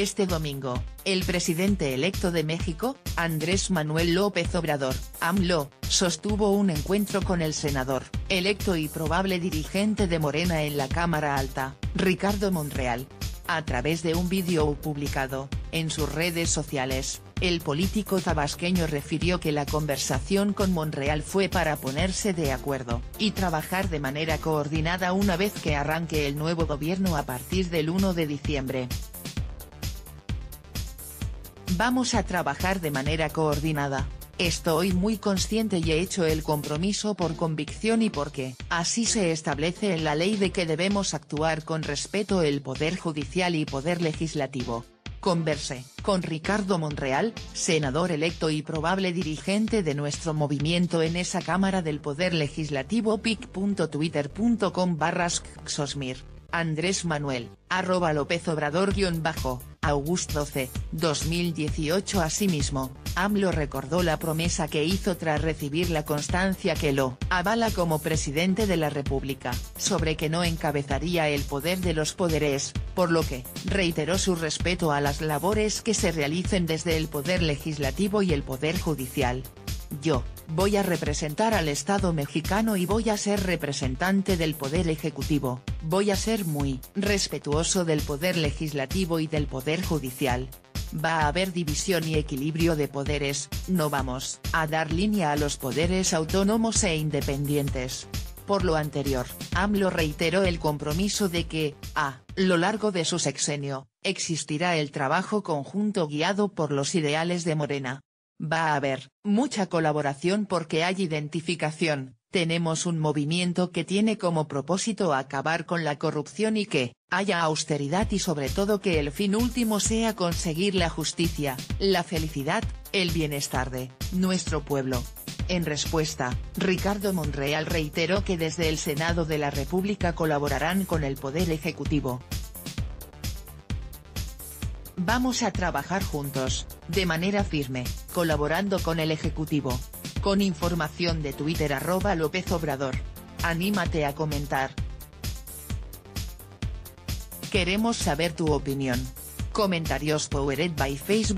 Este domingo, el presidente electo de México, Andrés Manuel López Obrador, AMLO, sostuvo un encuentro con el senador, electo y probable dirigente de Morena en la Cámara Alta, Ricardo Monreal. A través de un vídeo publicado en sus redes sociales, el político tabasqueño refirió que la conversación con Monreal fue para ponerse de acuerdo y trabajar de manera coordinada una vez que arranque el nuevo gobierno a partir del 1 de diciembre. Vamos a trabajar de manera coordinada. Estoy muy consciente y he hecho el compromiso por convicción y porque así se establece en la ley de que debemos actuar con respeto el Poder Judicial y Poder Legislativo. Conversé con Ricardo Monreal, senador electo y probable dirigente de nuestro movimiento en esa Cámara del Poder Legislativo pic.twitter.com/xosmir. Andrés Manuel, @López Obrador_ Augusto C. 2018. Asimismo, AMLO recordó la promesa que hizo tras recibir la constancia que lo avala como presidente de la República, sobre que no encabezaría el poder de los poderes, por lo que reiteró su respeto a las labores que se realicen desde el Poder Legislativo y el Poder Judicial. Yo voy a representar al Estado mexicano y voy a ser representante del Poder Ejecutivo, voy a ser muy respetuoso del Poder Legislativo y del Poder Judicial. Va a haber división y equilibrio de poderes, no vamos a dar línea a los poderes autónomos e independientes. Por lo anterior, AMLO reiteró el compromiso de que, a lo largo de su sexenio, existirá el trabajo conjunto guiado por los ideales de Morena. Va a haber mucha colaboración porque hay identificación, tenemos un movimiento que tiene como propósito acabar con la corrupción y que haya austeridad y sobre todo que el fin último sea conseguir la justicia, la felicidad, el bienestar de nuestro pueblo. En respuesta, Ricardo Monreal reiteró que desde el Senado de la República colaborarán con el Poder Ejecutivo. Vamos a trabajar juntos, de manera firme, colaborando con el Ejecutivo. Con información de Twitter @López Obrador. Anímate a comentar. Queremos saber tu opinión. Comentarios powered by Facebook.